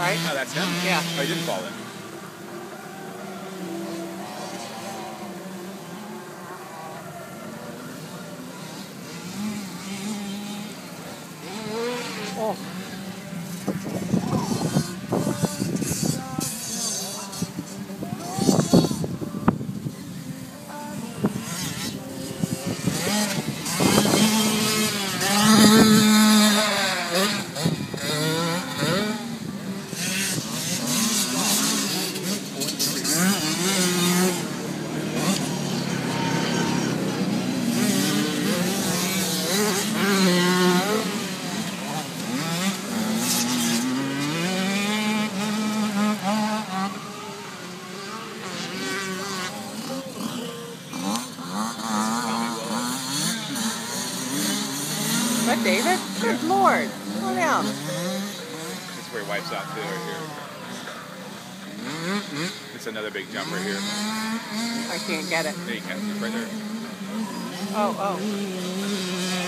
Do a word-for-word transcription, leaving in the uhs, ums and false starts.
right? Oh, that's him? Yeah. Oh, he didn't fall in. Oh. But David? Good Lord. Slow down. This is where he wipes out too, right here. It's another big jump right here. I can't get it. There you can. It's right there. Oh, oh.